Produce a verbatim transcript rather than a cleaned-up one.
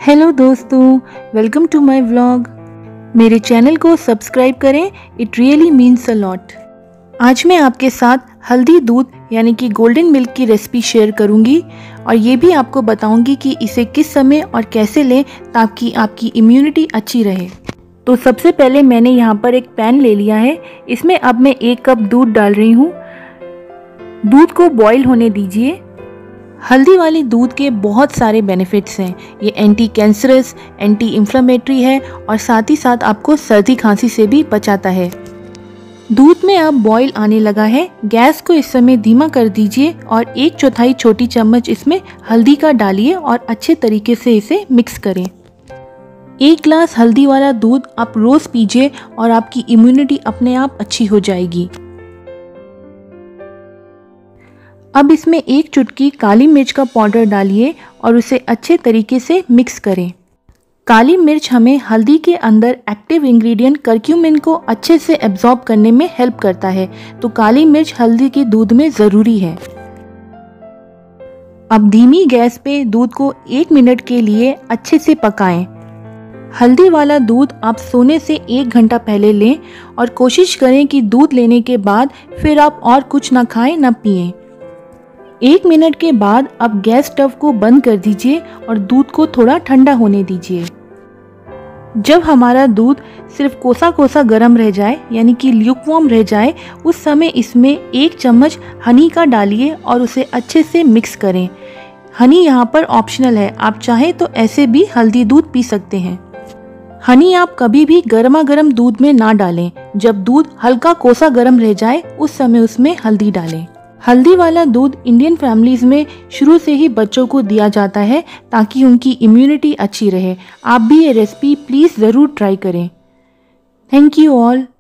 Hello दोस्तों, welcome to my vlog. मेरे channel को सब्सक्राइब करें, it really means a lot. आज मैं आपके साथ हल्दी दूध यानी कि गोल्डन मिल्क की रेसिपी शेयर करूंगी और ये भी आपको बताऊंगी कि इसे किस समय और कैसे लें ताकि आपकी इम्यूनिटी अच्छी रहे। तो सबसे पहले मैंने यहाँ पर एक पैन ले लिया है। इसमें अब मैं एक कप दूध डाल रही हूँ। दूध को बॉईल होने दीजिए। हल्दी वाली दूध के बहुत सारे बेनिफिट्स हैं। ये एंटी कैंसरस, एंटी इन्फ्लेमेटरी है और साथ ही साथ आपको सर्दी खांसी से भी बचाता है। दूध में अब बॉईल आने लगा है। गैस को इस समय धीमा कर दीजिए और एक चौथाई छोटी चम्मच इसमें हल्दी का डालिए और अच्छे तरीके से इसे मिक्स करें। एक ग्लास हल्दी वाला दूध आप रोज पीजिए और आपकी इम्यूनिटी अपने आप अच्छी हो जाएगी। अब इसमें एक चुटकी काली मिर्च का पाउडर डालिए और उसे अच्छे तरीके से मिक्स करें। काली मिर्च हमें हल्दी के अंदर एक्टिव इंग्रेडिएंट करक्यूमिन को अच्छे से एब्जॉर्ब करने में हेल्प करता है, तो काली मिर्च हल्दी के दूध में ज़रूरी है। अब धीमी गैस पे दूध को एक मिनट के लिए अच्छे से पकाएं। हल्दी वाला दूध आप सोने से एक घंटा पहले लें और कोशिश करें कि दूध लेने के बाद फिर आप और कुछ ना खाएं ना पिएं। एक मिनट के बाद अब गैस स्टव को बंद कर दीजिए और दूध को थोड़ा ठंडा होने दीजिए। जब हमारा दूध सिर्फ कोसा कोसा गर्म रह जाए यानी कि ल्यूकवार्म रह जाए, उस समय इसमें एक चम्मच हनी का डालिए और उसे अच्छे से मिक्स करें। हनी यहाँ पर ऑप्शनल है, आप चाहें तो ऐसे भी हल्दी दूध पी सकते हैं। हनी आप कभी भी गर्मा गर्म दूध में ना डालें। जब दूध हल्का कोसा गर्म रह जाए उस समय उसमें हल्दी डालें। हल्दी वाला दूध इंडियन फैमिलीज में शुरू से ही बच्चों को दिया जाता है ताकि उनकी इम्यूनिटी अच्छी रहे। आप भी ये रेसिपी प्लीज़ ज़रूर ट्राई करें। Thank you all.